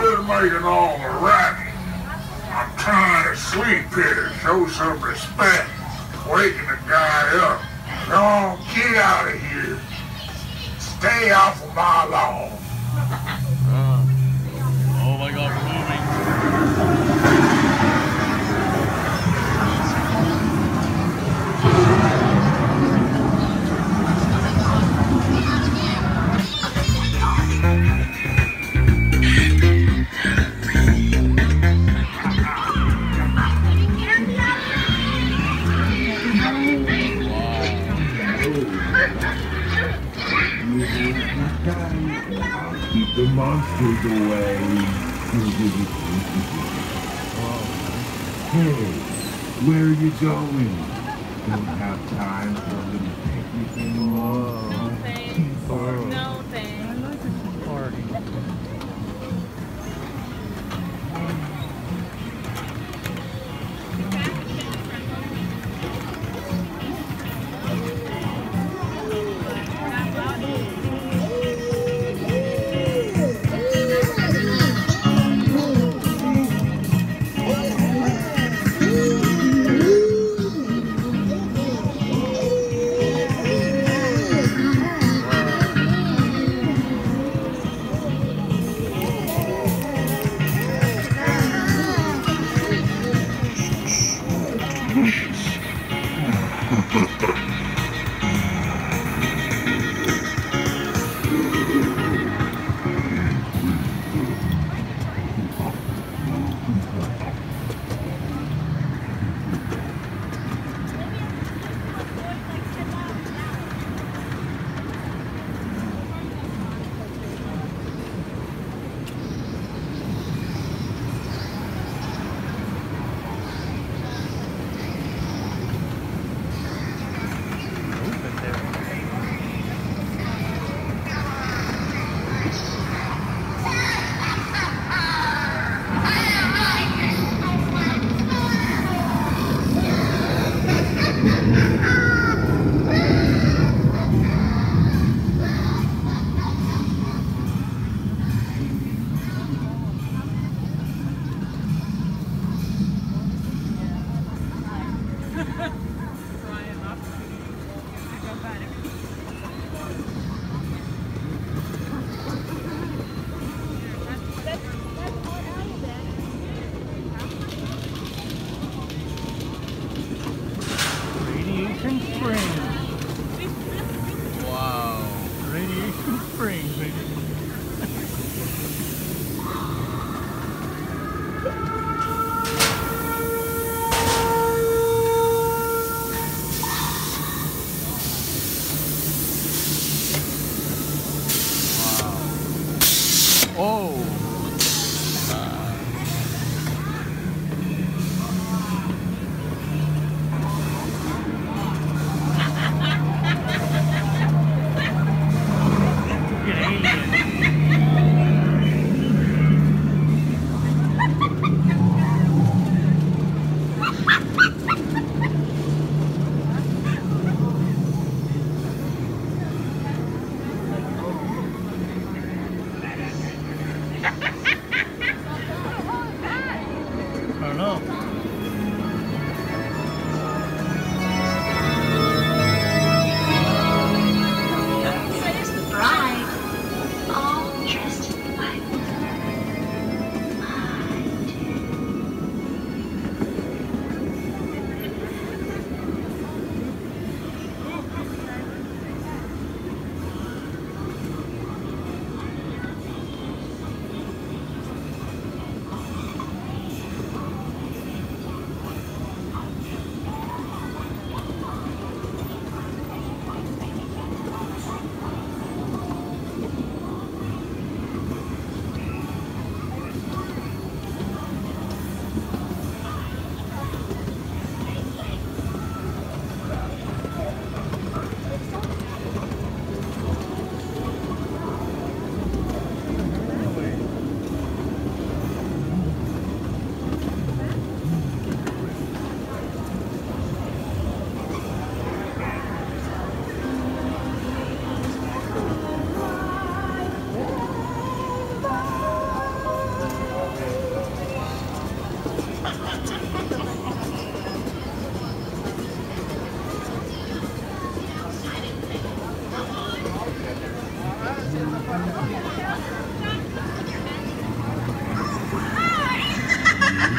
Just making all the racket. I'm trying to sleep here, show some respect. Waking the guy up. Come on, get out of here. Stay off of my lawn. Oh my God, we're moving. Keep the monsters away. Hey, where are you going? Don't have time for a little picnic anymore. No thanks. No thanks. I like this party.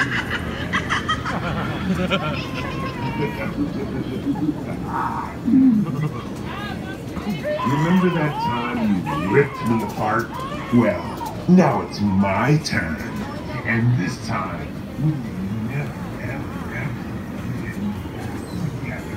Remember that time you ripped me apart? Well, now it's my turn. And this time, we will never, ever, ever get together.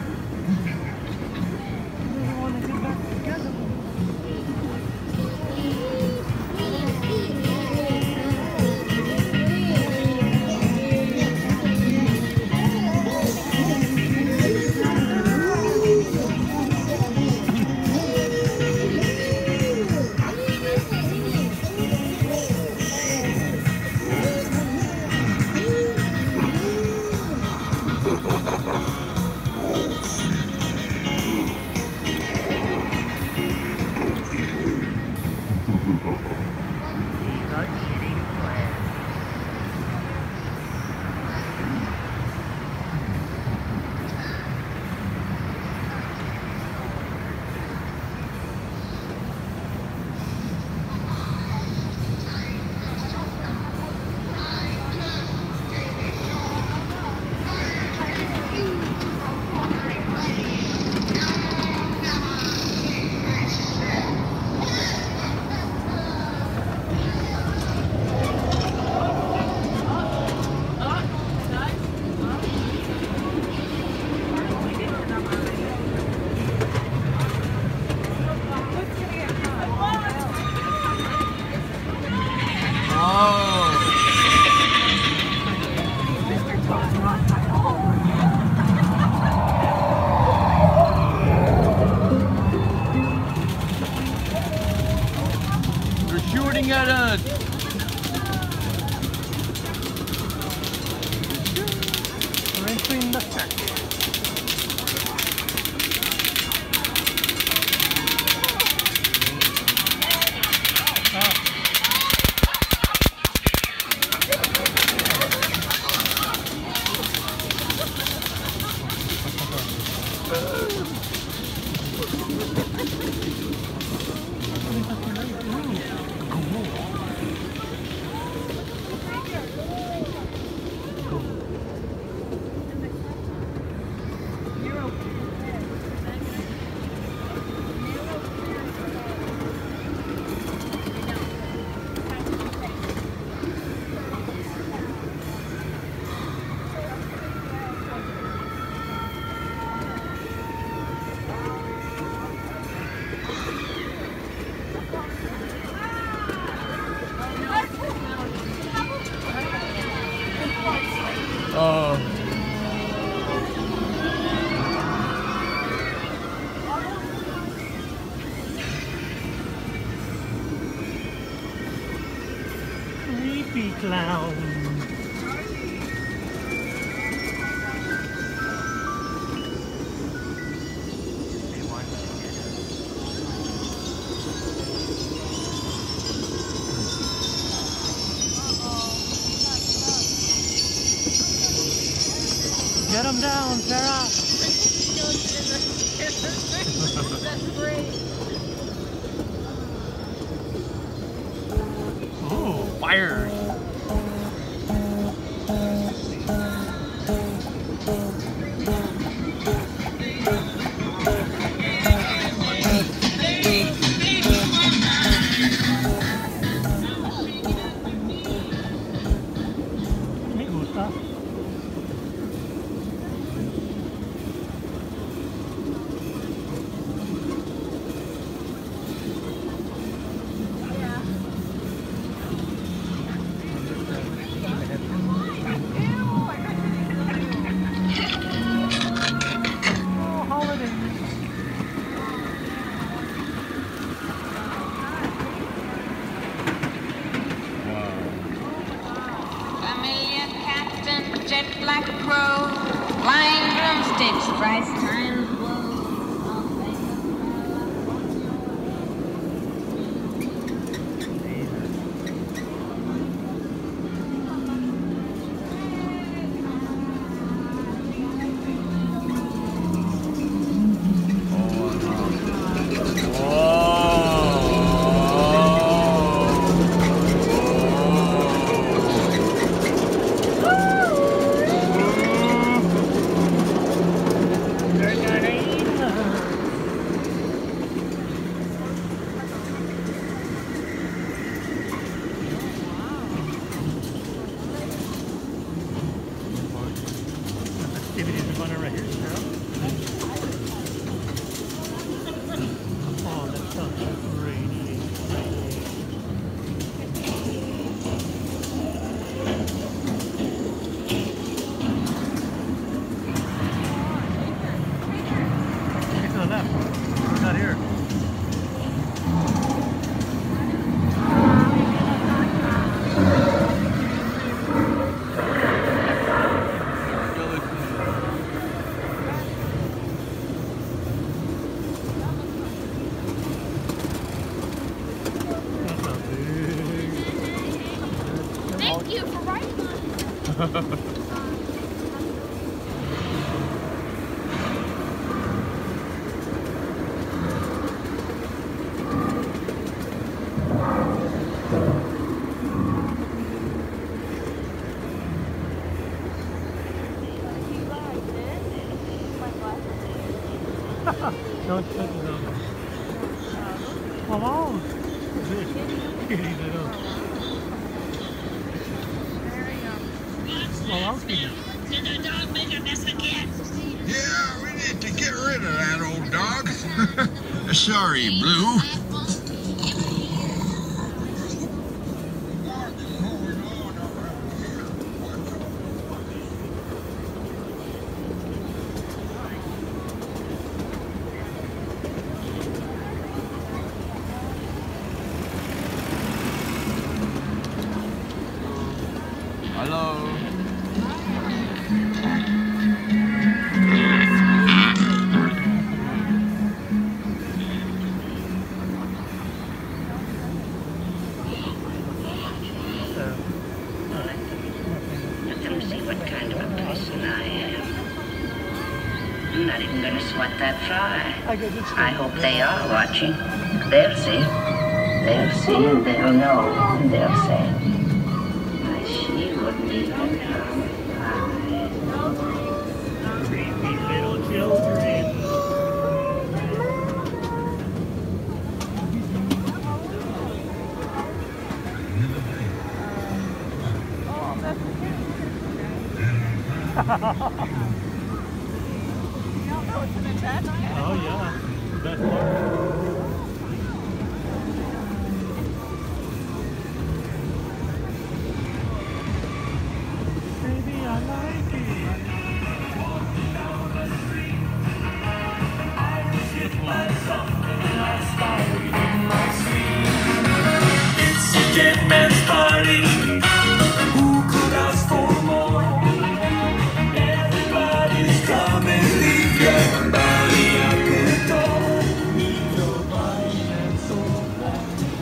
They're shooting at us! We're entering the circuit. Creepy clown. Get him down, Sarah. That's great. Ooh, fires! Me gusta. Oh, holiday. Familiar captain, jet black crow, flying drumsticks, rice times woe. Whoa! Thank you for writing on it. Don't touch them. Come on. Kitties, I know. Well, Did the dog make a mess again? Yeah, we need to get rid of that old dog. Sorry, Blue. Hello. Let them see what kind of a person I am. I'm not even going to swat that fly. I hope they are watching. They'll see. They'll see and they'll know. And they'll say, why, she wouldn't even harm a fly. creepy little children. Oh yeah, best part. Baby, I like it. It's a dead man's party. Who could ask for more? Everybody's coming. Leave your body at the door. Leave your body and soul at the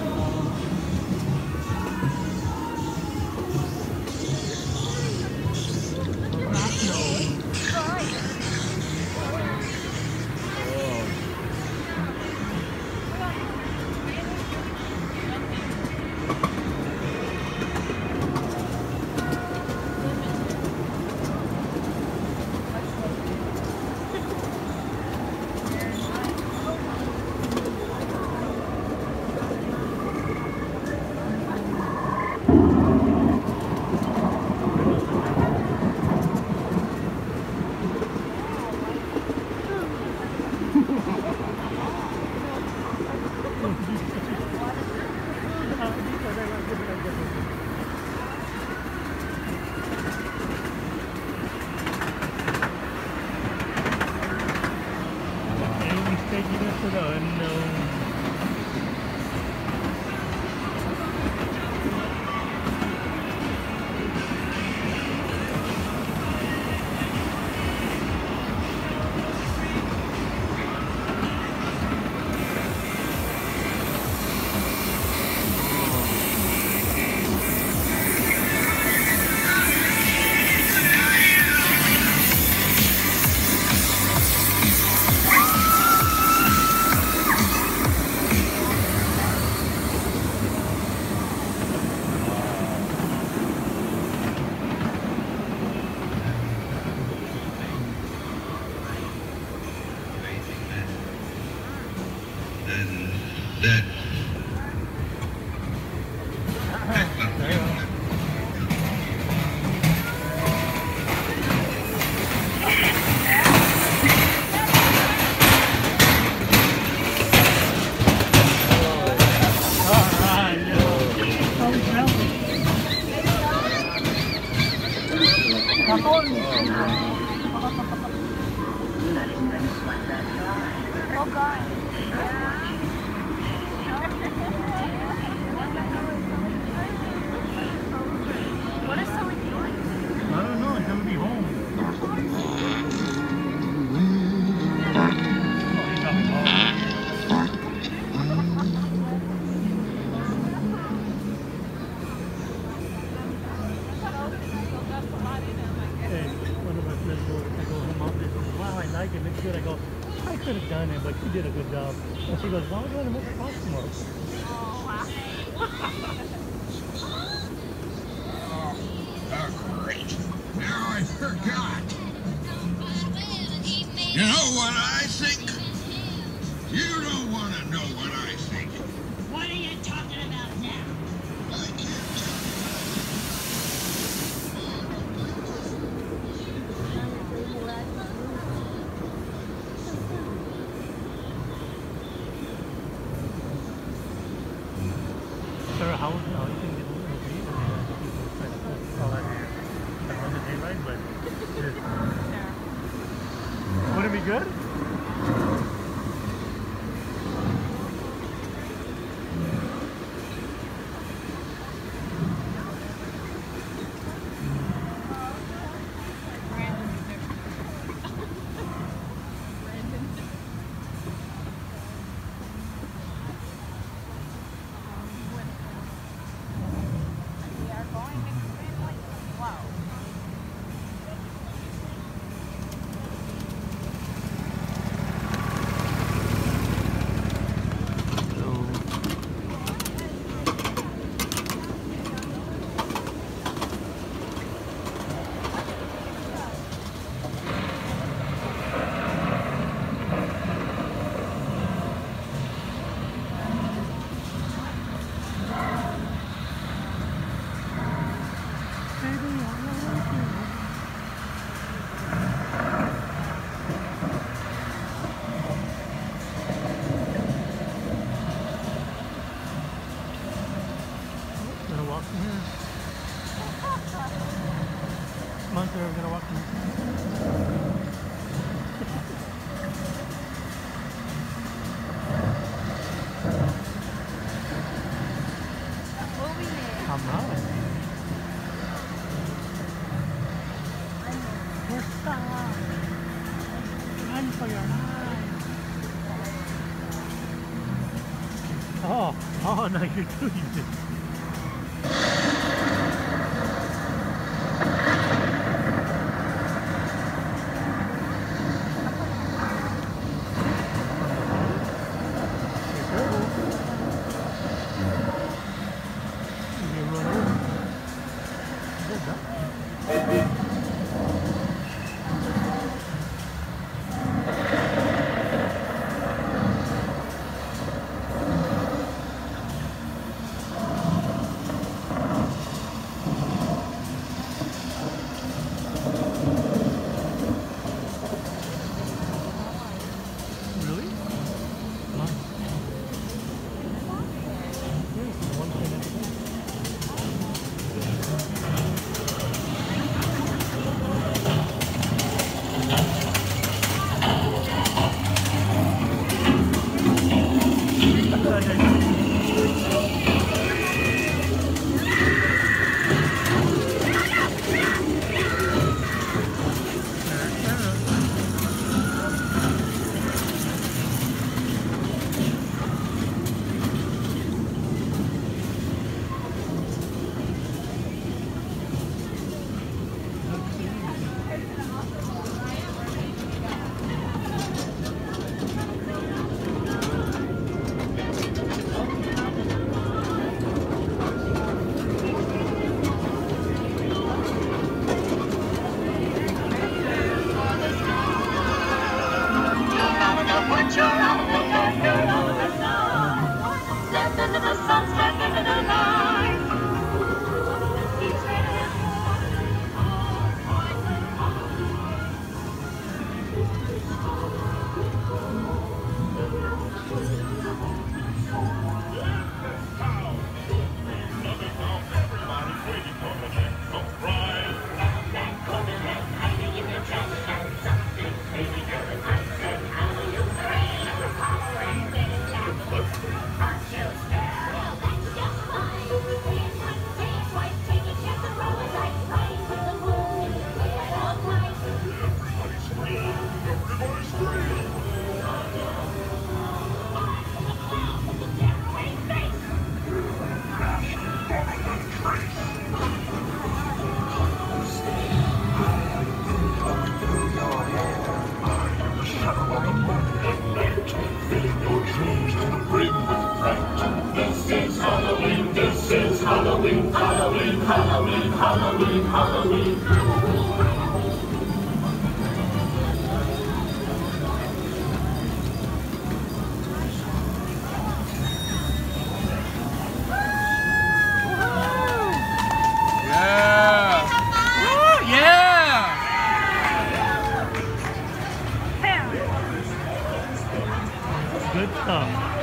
Amy's taking us to the unknown. I'm not even going to swat that fly. Oh God. What is Sully doing? I don't know, he's gonna be home. Oh, he's up home. good. I go, I could have done it, but you did a good job. And she goes, why would you want to make a cost tomorrow? Oh, wow. Oh, great. Now I forgot. You know what I think? You don't want to know what I think. What are you talking about now? I can't tell Sarah, how do you think it will be? People try to put all that on the day, right? But would it be good? We are going extremely slow. Gonna walk from here. Come on, Sarah, we're gonna walk from here. Moving in. I'm not. Run for your life. Oh, no, you're doing this. Really? Come on. Here's the one thing I think. Halloween, Halloween. Yeah. Woo, yeah. Good stuff.